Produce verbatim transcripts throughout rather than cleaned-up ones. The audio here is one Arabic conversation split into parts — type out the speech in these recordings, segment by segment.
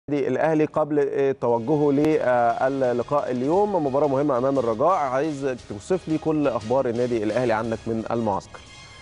الأهلي قبل توجهه للقاء اليوم، مباراة مهمة أمام الرجاء. عايز توصف لي كل أخبار النادي الأهلي عندك من المعسكر.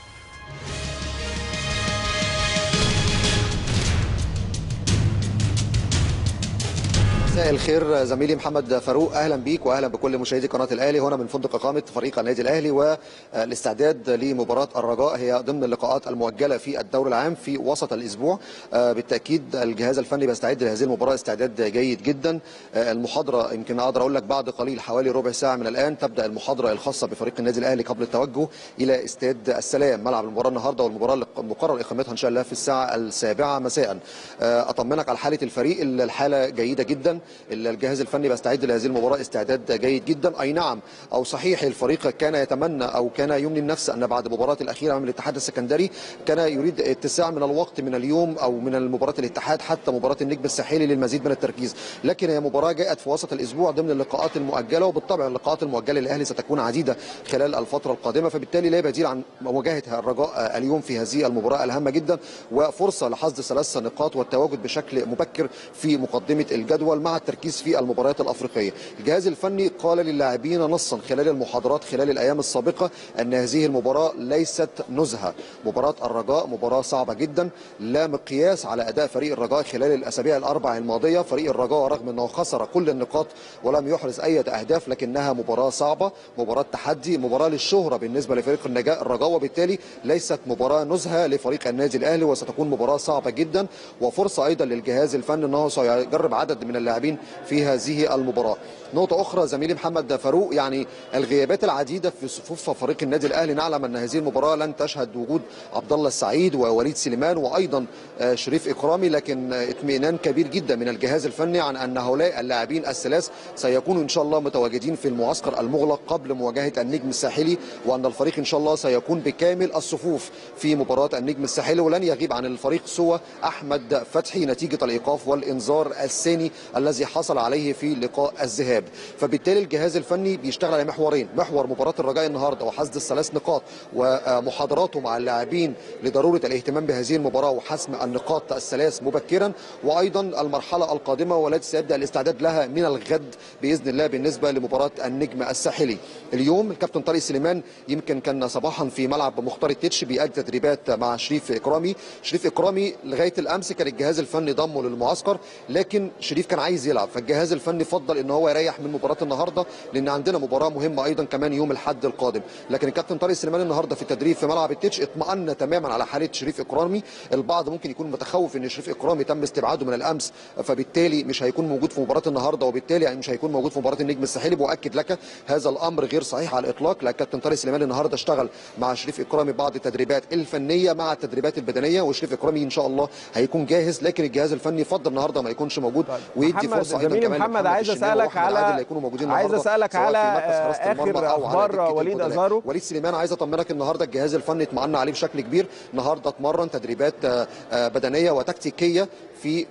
مساء الخير زميلي محمد فاروق، اهلا بيك واهلا بكل مشاهدي قناه الاهلي هنا من فندق اقامه فريق النادي الاهلي، والاستعداد لمباراه الرجاء هي ضمن اللقاءات المؤجله في الدوري العام في وسط الاسبوع. بالتاكيد الجهاز الفني بيستعد لهذه المباراه استعداد جيد جدا. المحاضره يمكن اقدر اقول لك بعد قليل حوالي ربع ساعه من الان تبدا المحاضره الخاصه بفريق النادي الاهلي قبل التوجه الى استاد السلام ملعب المباراه النهارده، والمباراه مقرر اقامتها ان شاء الله في الساعه السابعه مساء. اطمنك على حاله الفريق، الحاله جيده جدا، الجهاز الفني بيستعد لهذه المباراه استعداد جيد جدا. اي نعم او صحيح الفريق كان يتمنى او كان يمني النفس ان بعد المباراه الاخيره امام الاتحاد السكندري كان يريد اتساع من الوقت من اليوم او من مباراه الاتحاد حتى مباراه النجم الساحلي للمزيد من التركيز، لكن هي مباراه جاءت في وسط الاسبوع ضمن اللقاءات المؤجله، وبالطبع اللقاءات المؤجله للاهلي ستكون عديده خلال الفتره القادمه، فبالتالي لا بديل عن مواجهه الرجاء اليوم في هذه المباراه الهامه جدا، وفرصه لحصد ثلاث نقاط والتواجد بشكل مبكر في مقدمه الجدول مع التركيز في المباريات الافريقيه. الجهاز الفني قال للاعبين نصا خلال المحاضرات خلال الايام السابقه ان هذه المباراه ليست نزهه. مباراه الرجاء مباراه صعبه جدا، لا مقياس على اداء فريق الرجاء خلال الاسابيع الاربع الماضيه. فريق الرجاء رغم انه خسر كل النقاط ولم يحرز اي اهداف، لكنها مباراه صعبه، مباراه تحدي، مباراه للشهره بالنسبه لفريق الرجاء، وبالتالي ليست مباراه نزهه لفريق النادي الاهلي، وستكون مباراه صعبه جدا، وفرصه ايضا للجهاز الفني انه سيجرب عدد من اللاعبين في هذه المباراه. نقطة أخرى زميلي محمد فاروق، يعني الغيابات العديدة في صفوف فريق النادي الأهلي، نعلم أن هذه المباراة لن تشهد وجود عبد الله السعيد ووليد سليمان وأيضا شريف إكرامي، لكن اطمئنان كبير جدا من الجهاز الفني عن أن هؤلاء اللاعبين الثلاث سيكونوا إن شاء الله متواجدين في المعسكر المغلق قبل مواجهة النجم الساحلي، وأن الفريق إن شاء الله سيكون بكامل الصفوف في مباراة النجم الساحلي، ولن يغيب عن الفريق سوى أحمد فتحي نتيجة الإيقاف والإنذار الثاني الذي حصل عليه في لقاء الذهاب. فبالتالي الجهاز الفني بيشتغل على محورين، محور مباراه الرجاء النهارده وحصد الثلاث نقاط ومحاضراته مع اللاعبين لضروره الاهتمام بهذه المباراه وحسم النقاط الثلاث مبكرا، وايضا المرحله القادمه والتي سيبدا الاستعداد لها من الغد باذن الله بالنسبه لمباراه النجم الساحلي. اليوم الكابتن طارق سليمان يمكن كان صباحا في ملعب مختار التتش بيأدي تدريبات مع شريف اكرامي. شريف اكرامي لغايه الامس كان الجهاز الفني ضمه للمعسكر، لكن شريف كان عايز يلعب، فالجهاز الفني فضل ان هو يريح من مباراه النهارده لان عندنا مباراه مهمه ايضا كمان يوم الاحد القادم. لكن الكابتن طارق سليمان النهارده في التدريب في ملعب التتش اطمأن تماما على حاله شريف اكرامي. البعض ممكن يكون متخوف ان شريف اكرامي تم استبعاده من الامس فبالتالي مش هيكون موجود في مباراه النهارده، وبالتالي يعني مش هيكون موجود في مباراه النجم الساحلي. بؤكد لك هذا الامر غير صحيح على الاطلاق، لا الكابتن طارق سليمان النهارده اشتغل مع شريف اكرامي بعض التدريبات الفنيه مع التدريبات البدنيه، وشريف اكرامي ان شاء الله هيكون جاهز، لكن الجهاز الفني فضل النهارده ما يكونش موجود ويدي فرصه ايضا كمان محمد. عايز اسالك على عايز اسالك على اخر اخبار وليد ازارو. وليد سليمان عايز اطمنك النهارده الجهاز الفني اطمأن عليه بشكل كبير، النهارده اتمرن تدريبات بدنيه وتكتيكيه في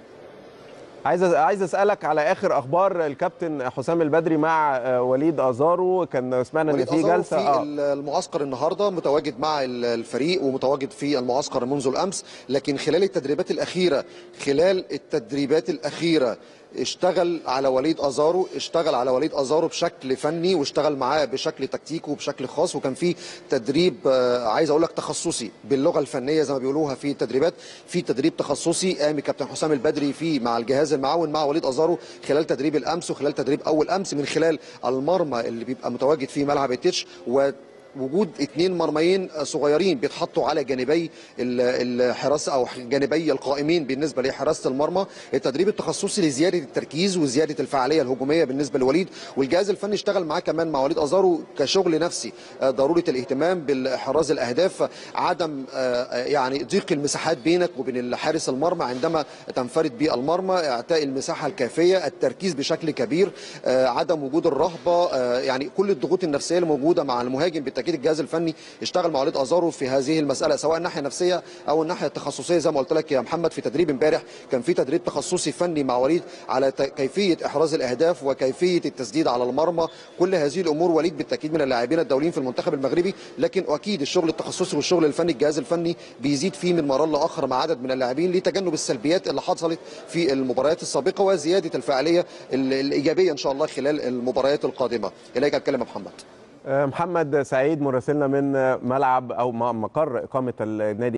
عايز عايز اسالك على اخر اخبار الكابتن حسام البدري مع وليد ازارو. كان سمعنا ان في جلسه في آه. المعسكر النهارده متواجد مع الفريق ومتواجد في المعسكر منذ الامس، لكن خلال التدريبات الاخيره خلال التدريبات الاخيره اشتغل على وليد ازارو، اشتغل على وليد ازارو بشكل فني واشتغل معاه بشكل تكتيكي وبشكل خاص، وكان في تدريب عايز اقول لك تخصصي باللغه الفنيه زي ما بيقولوها في التدريبات، في تدريب تخصصي قام كابتن حسام البدري فيه مع الجهاز المعاون مع وليد ازارو خلال تدريب الامس وخلال تدريب اول امس من خلال المرمى اللي بيبقى متواجد فيه ملعب التتش، و وجود اثنين مرميين صغيرين بيتحطوا على جانبي الحراسه او جانبي القائمين بالنسبه لحراسه المرمى. التدريب التخصصي لزياده التركيز وزياده الفعاليه الهجوميه بالنسبه لوليد، والجهاز الفني اشتغل معاه كمان مع وليد ازارو كشغل نفسي، ضروره الاهتمام باحراز الاهداف، عدم يعني ضيق المساحات بينك وبين حارس المرمى عندما تنفرد بالمرمى، اعطاء المساحه الكافيه، التركيز بشكل كبير، عدم وجود الرهبه، يعني كل الضغوط النفسيه الموجوده مع المهاجم بالتاكيد الجهاز الفني اشتغل مع وليد ازارو في هذه المساله، سواء الناحيه النفسيه او الناحيه التخصصيه. زي ما قلت لك يا محمد في تدريب امبارح كان في تدريب تخصصي فني مع وليد على كيفيه احراز الاهداف وكيفيه التسديد على المرمى. كل هذه الامور وليد بالتاكيد من اللاعبين الدوليين في المنتخب المغربي، لكن اكيد الشغل التخصصي والشغل الفني الجهاز الفني بيزيد فيه من مرة لاخر مع عدد من اللاعبين لتجنب السلبيات اللي حصلت في المباريات السابقه وزياده الفعاليه الايجابيه ان شاء الله خلال المباريات القادمه. اليك الكلمه محمد. محمد سعيد مراسلنا من ملعب او مقر اقامه النادي